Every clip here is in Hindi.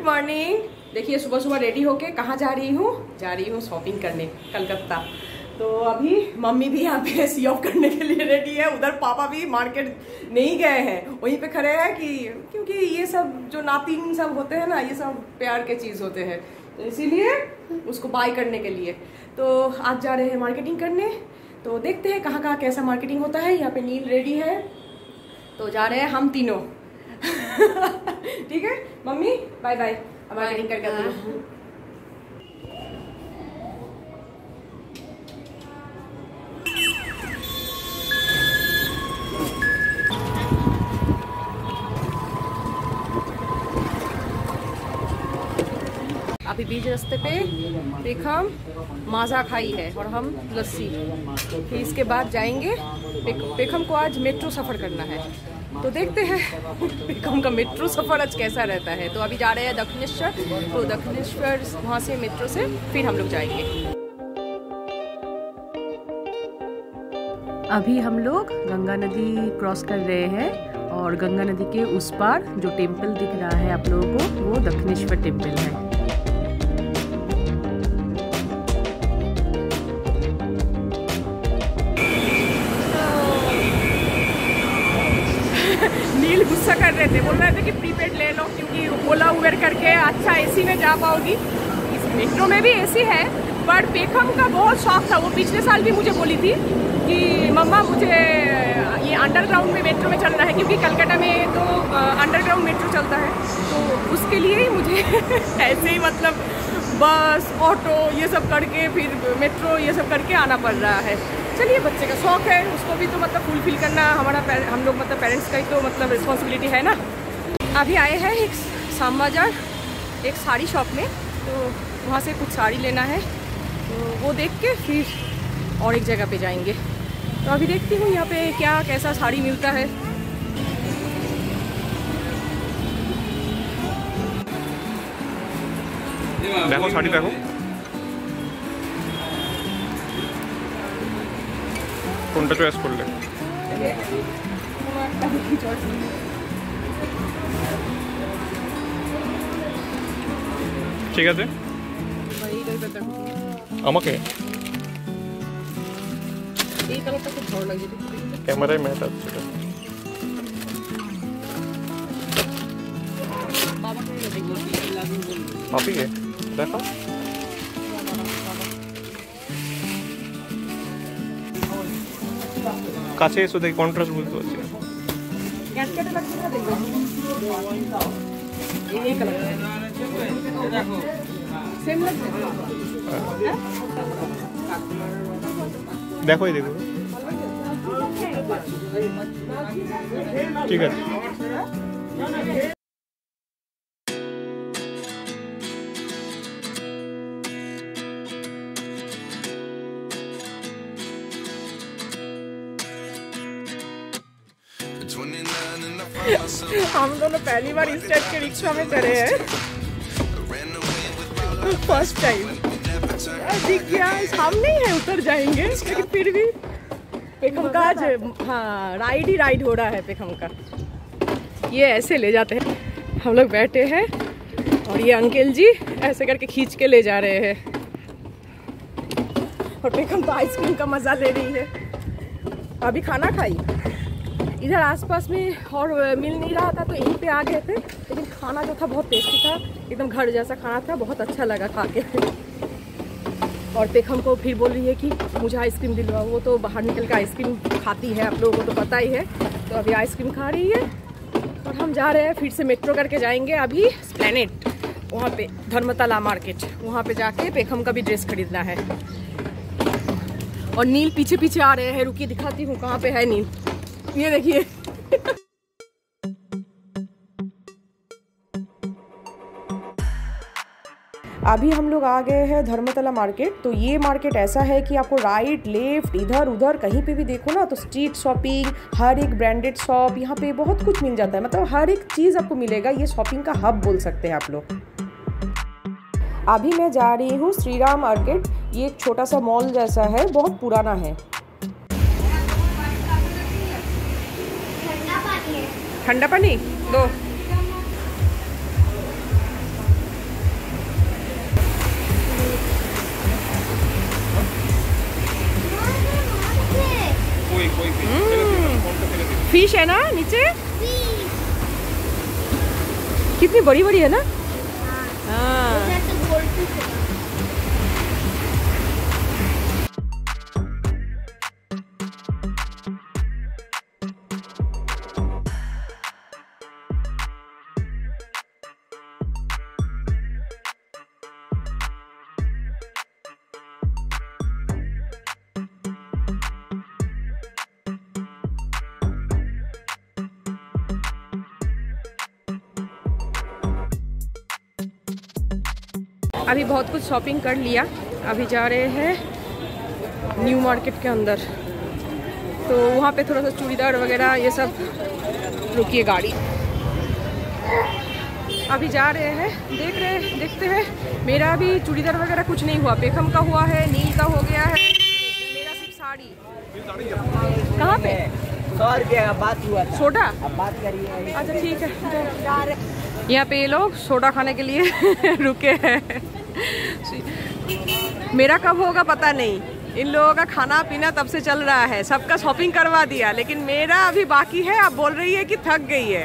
मॉर्निंग। देखिए सुबह सुबह रेडी होके कहाँ जा रही हूँ शॉपिंग करने कलकत्ता। तो अभी मम्मी भी यहाँ पे सी ऑफ करने के लिए रेडी है, उधर पापा भी मार्केट नहीं गए हैं, वहीं पे खड़े हैं कि क्योंकि ये सब जो नातिन सब होते हैं ना, ये सब प्यार के चीज़ होते हैं, तो इसीलिए उसको बाय करने के लिए तो आज जा रहे हैं मार्केटिंग करने। तो देखते हैं कहाँ कहाँ कैसा मार्केटिंग होता है। यहाँ पे नील रेडी है तो जा रहे हैं हम तीनों। ठीक है मम्मी, बाय बाय, मार्केटिंग करके आती हूँ। अभी बीच रास्ते पे पेखम माजा खाई है और हम लस्सी, फिर इसके बाद जाएंगे पेखम को आज मेट्रो सफ़र करना है, तो देखते हैं पेखम का मेट्रो सफ़र आज कैसा रहता है। तो अभी जा रहे हैं दक्षिणेश्वर, तो दक्षिणेश्वर वहाँ से मेट्रो से फिर हम लोग जाएंगे। अभी हम लोग गंगा नदी क्रॉस कर रहे हैं और गंगा नदी के उस पार जो टेम्पल दिख रहा है आप लोगों को, वो दक्षिणेश्वर टेम्पल है। नील गुस्सा कर रहे थे, बोल रहे थे कि प्रीपेड ले लो क्योंकि ओला उबेर करके अच्छा एसी में जा पाओगी। इस मेट्रो में भी एसी है, बट पेखम का बहुत शौक था, वो पिछले साल भी मुझे बोली थी कि मम्मा मुझे ये अंडरग्राउंड में मेट्रो में चलना है, क्योंकि कलकत्ता में तो अंडरग्राउंड मेट्रो चलता है, तो उसके लिए ही मुझे ऐसे ही मतलब बस ऑटो ये सब करके फिर मेट्रो ये सब करके आना पड़ रहा है। चलिए बच्चे का शौक है, उसको भी तो मतलब फुलफिल करना हमारा हम लोग मतलब पेरेंट्स का ही तो मतलब रिस्पॉन्सिबिलिटी है ना। अभी आए हैं एक शाम बाजार एक साड़ी शॉप में, तो वहाँ से कुछ साड़ी लेना है, तो वो देख के फिर और एक जगह पे जाएंगे। तो अभी देखती हूँ यहाँ पे क्या कैसा साड़ी मिलता है। देखो साड़ी देखो, কোনটা চয়েস করলে? ঠিক আছে আমাকে এই কালারটা খুব ভালো লাগছে, ক্যামেরায় ম্যাচ আছে এটা। পাপিকে দেখো কাছে এসো, দেখি কন্ট্রাস্ট বুঝতে পারছি না। দেখো এই দেখো, ঠিক আছে। हम दोनों पहली बार इस टाइप के रिक्शा में चढ़े हैं, फर्स्ट टाइम। दिख गया सामने ही है, उतर जाएंगे, लेकिन फिर भी पेखम का आज हाँ राइड ही राइड हो रहा है पेखम का। ये ऐसे ले जाते हैं, हम लोग बैठे हैं और ये अंकल जी ऐसे करके खींच के ले जा रहे हैं, और पेखम तो आइसक्रीम का मज़ा ले रही है। अभी खाना खाई इधर आसपास में और मिल नहीं रहा था, तो यहीं पे आ गए थे, लेकिन खाना जो था बहुत टेस्टी था, एकदम घर जैसा खाना था, बहुत अच्छा लगा खा के। और पेखम को फिर बोल रही है कि मुझे आइसक्रीम दिलवाओ, वो तो बाहर निकल के आइसक्रीम खाती है, आप लोगों को तो पता ही है। तो अभी आइसक्रीम खा रही है और हम जा रहे हैं फिर से मेट्रो करके जाएंगे अभी एस्प्लैनेड, वहाँ पे धर्मतला मार्केट, वहाँ पे जाके पेखम का भी ड्रेस खरीदना है। और नील पीछे पीछे आ रहे हैं, रुकी दिखाती हूँ कहाँ पे है नील, ये देखिए। अभी हम लोग आ गए हैं धर्मतला मार्केट। तो ये मार्केट ऐसा है कि आपको राइट लेफ्ट इधर उधर कहीं पे भी देखो ना, तो स्ट्रीट शॉपिंग, हर एक ब्रांडेड शॉप, यहाँ पे बहुत कुछ मिल जाता है, मतलब हर एक चीज़ आपको मिलेगा। ये शॉपिंग का हब बोल सकते हैं आप लोग। अभी मैं जा रही हूँ श्री राम मार्केट, ये एक छोटा सा मॉल जैसा है, बहुत पुराना है। ठंडा पानी दो। फिश है ना नीचे, कितनी बड़ी बड़ी है ना। हाँ अभी बहुत कुछ शॉपिंग कर लिया, अभी जा रहे हैं न्यू मार्केट के अंदर। तो वहाँ पे थोड़ा सा चूड़ीदार वगैरह ये सब, रुकिए गाड़ी, अभी जा रहे हैं, देखते हैं। मेरा अभी चूड़ीदार वगैरह कुछ नहीं हुआ, पेखम का हुआ है, नील का हो गया है, मेरा सिर्फ साड़ी। कहाँ पे 100 रुपये का बात हुआ था, सोडा, अब बात करिए। अच्छा ठीक है। यहाँ पे ये लोग सोडा खाने के लिए रुके हैं। मेरा कब होगा पता नहीं, इन लोगों का खाना पीना तब से चल रहा है, सबका शॉपिंग करवा दिया, लेकिन मेरा अभी बाकी है। अब बोल रही है कि थक गई है,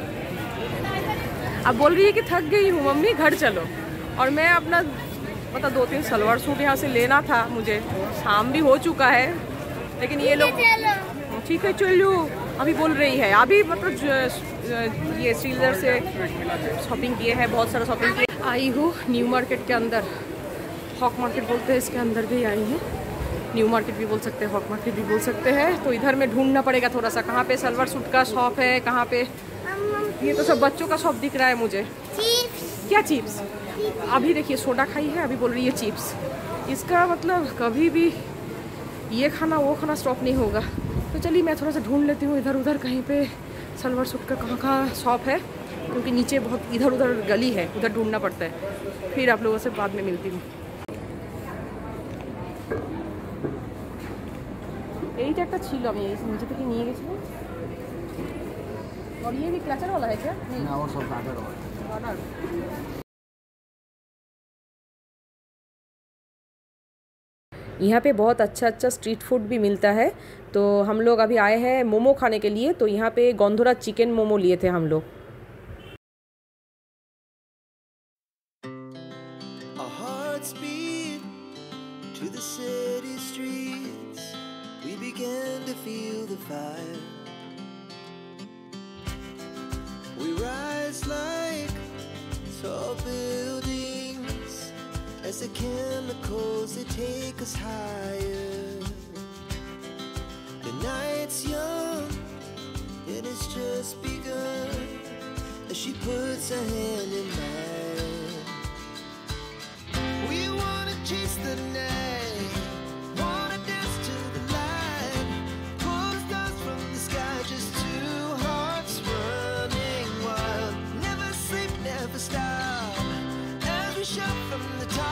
अब बोल रही है कि थक गई हूँ मम्मी, घर चलो। और मैं अपना मतलब 2-3 सलवार सूट यहाँ से लेना था मुझे, शाम भी हो चुका है, लेकिन ये लोग ठीक है चलो अभी बोल रही है। अभी मतलब ये श्रीनगर से शॉपिंग किए हैं, बहुत सारा शॉपिंग किए। आई हूँ न्यू मार्केट के अंदर, हॉक मार्केट बोलते हैं इसके अंदर भी आई हूँ, न्यू मार्केट भी बोल सकते हैं, हॉक मार्केट भी बोल सकते हैं। तो इधर में ढूंढना पड़ेगा थोड़ा सा, कहाँ पे सलवार सूट का शॉप है, कहाँ पे। ये तो सब बच्चों का शॉप दिख रहा है मुझे। क्या चिप्स? अभी देखिए सोडा खाई है, अभी बोल रही है चिप्स। इसका मतलब कभी भी ये खाना वो खाना स्टॉप नहीं होगा। तो चलिए मैं थोड़ा सा ढूंढ लेती हूँ इधर उधर कहीं पे सलवार सूट का कहाँ शॉप है, क्योंकि नीचे बहुत इधर उधर गली है, उधर ढूंढना पड़ता है। फिर आप लोगों से बाद में मिलती हूँ। এইটা একটা ছিল, আমি এই নিচে থেকে নিয়ে গেছিলাম। और ये भी क्लचर वाला है क्या? नहीं ना, वो सब गार्डर वाला। यहाँ पे बहुत अच्छा स्ट्रीट फूड भी मिलता है। तो हम लोग अभी आए हैं मोमो खाने के लिए, तो यहाँ पे गोंधरा चिकन मोमो लिए थे हम लोग। As the chemicals, they take us higher. The night's young, and it's just begun. As she puts her hand in mine, we wanna chase the night, wanna dance to the light, pull the stars from the sky, just two hearts running wild. Never sleep, never stop, as we shout from the top.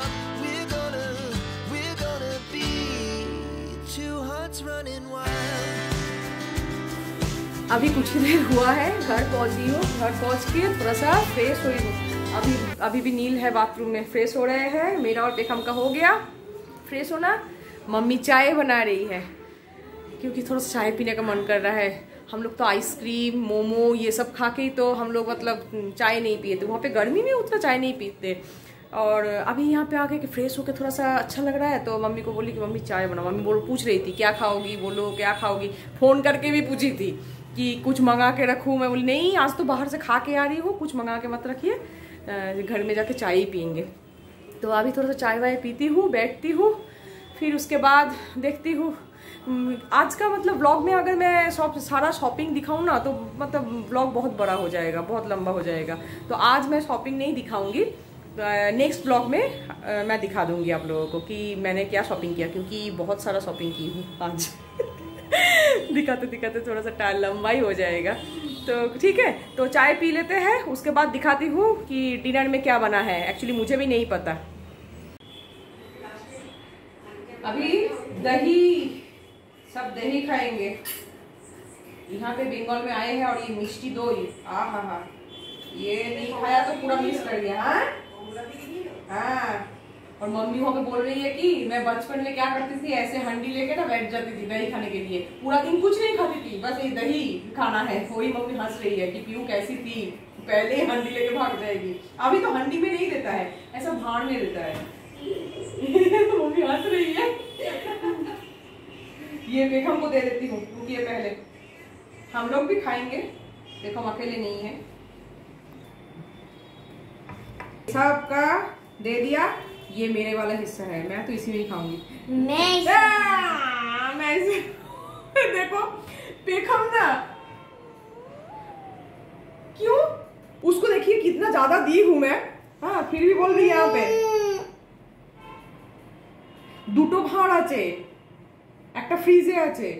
अभी कुछ ही देर हुआ है, घर पहुंच गई हूँ। घर पहुंच के थोड़ा सा फ्रेश हुई हूँ। अभी भी नील है बाथरूम में, फ्रेश हो रहे हैं। मेरा और पेखम का हो गया फ्रेश होना। मम्मी चाय बना रही है, क्योंकि थोड़ा सा चाय पीने का मन कर रहा है। हम लोग तो आइसक्रीम मोमो ये सब खा के ही तो हम लोग मतलब चाय नहीं पिए थे, वहाँ पे गर्मी में उतना चाय नहीं पीते। और अभी यहाँ पे आके कि फ्रेश होके थोड़ा सा अच्छा लग रहा है, तो मम्मी को बोली कि मम्मी चाय बनाओ। मम्मी पूछ रही थी क्या खाओगी, बोलो क्या खाओगी। फ़ोन करके भी पूछी थी कि कुछ मंगा के रखूँ। मैं बोली नहीं, आज तो बाहर से खा के आ रही हूँ, कुछ मंगा के मत रखिए, घर में जाके चाय ही पियेंगे। तो अभी थोड़ा सा चाय वाय पीती हूँ, बैठती हूँ, फिर उसके बाद देखती हूँ। आज का मतलब व्लॉग में अगर मैं सारा शॉपिंग दिखाऊँ ना, तो मतलब व्लॉग बहुत बड़ा हो जाएगा, बहुत लंबा हो जाएगा। तो आज मैं शॉपिंग नहीं दिखाऊंगी, नेक्स्ट ब्लॉग में मैं दिखा दूंगी आप लोगों को कि मैंने क्या शॉपिंग किया, क्योंकि बहुत सारा शॉपिंग की हूँ आज। दिखाते दिखाते थोड़ा सा टाइम लंबा ही हो जाएगा। तो ठीक है, तो चाय पी लेते हैं, उसके बाद दिखाती हूँ कि डिनर में क्या बना है। एक्चुअली मुझे भी नहीं पता। अभी दही, सब दही खाएंगे। यहाँ पे बंगाल में आए हैं और ये मिष्टी दही, ये नहीं खाया तो पूरा मिस कर गया। हाँ हाँ, और मम्मी वहाँ पे बोल रही है कि मैं बचपन में क्या करती थी, ऐसे हंडी लेके ना बैठ जाती थी दही खाने के लिए, पूरा दिन कुछ नहीं खाती थी, बस ये दही खाना है। वही मम्मी हंस रही है कि पीयू कैसी थी, पहले ही हंडी लेके भाग जाएगी। अभी तो हंडी में नहीं देता है, ऐसा भाड़ में देता है। तो मम्मी हंस रही है। ये बेगम को दे देती हूँ, रुकिए पहले हम लोग भी खाएंगे, देखो हम अकेले नहीं है। सबका दे दिया, ये मेरे वाला हिस्सा है, मैं तो इसी में ही खाऊंगी। मैं इसे देखो बेगम ना, क्यों उसको देखिए कितना ज्यादा दी हूं मैं, हाँ फिर भी बोल रही है यहाँ पे दुटो भाड़ आचे একটা फ्रीजे आचे,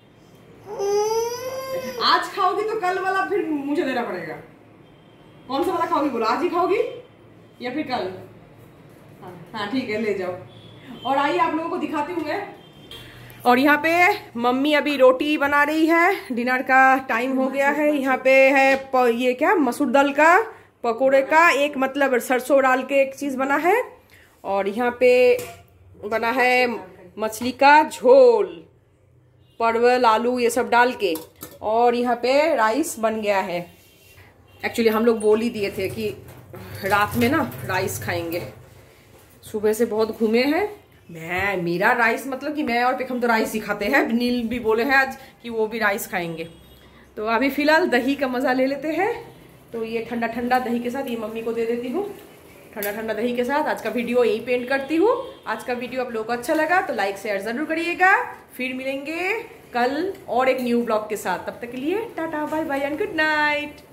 आज खाओगी तो कल वाला फिर मुझे देना पड़ेगा। कौन सा वाला खाओगी बोलो, आज ही खाओगी या फिर कल? हाँ ठीक है ले जाओ। और आइए आप लोगों को दिखाती हूँ मैं। और यहाँ पे मम्मी अभी रोटी बना रही है, डिनर का टाइम हो गया है। यहाँ पे है ये क्या मसूर दाल का पकोड़े का एक मतलब सरसों डाल के एक चीज बना है, और यहाँ पे बना है मछली का झोल, परवल आलू ये सब डाल के, और यहाँ पे राइस बन गया है। एक्चुअली हम लोग बोल ही दिए थे कि रात में ना राइस खाएंगे, सुबह से बहुत घूमे हैं। मेरा राइस मतलब कि मैं और पेखम तो राइस ही खाते हैं, नील भी बोले हैं आज कि वो भी राइस खाएंगे। तो अभी फिलहाल दही का मजा ले लेते हैं। तो ये ठंडा ठंडा दही के साथ ये मम्मी को दे देती हूँ, ठंडा ठंडा दही के साथ आज का वीडियो यही पेंट करती हूँ। आज का वीडियो आप लोगों को अच्छा लगा तो लाइक शेयर जरूर करिएगा। फिर मिलेंगे कल और एक न्यू ब्लॉग के साथ, तब तक के लिए tata bye bye and good night.